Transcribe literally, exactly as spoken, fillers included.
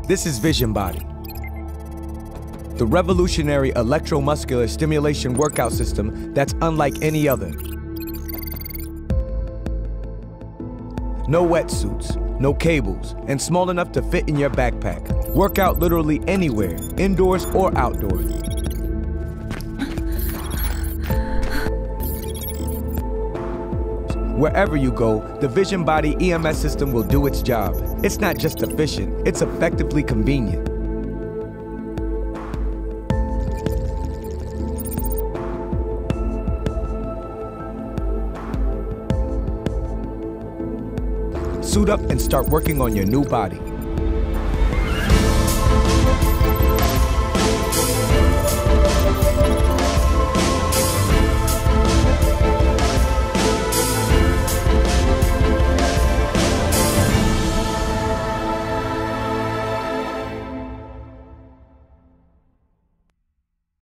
This is VisionBody, the revolutionary electromuscular stimulation workout system that's unlike any other. No wetsuits, no cables, and small enough to fit in your backpack. Work out literally anywhere, indoors or outdoors. Wherever you go, the VisionBody E M S system will do its job. It's not just efficient, it's effectively convenient. Suit up and start working on your new body.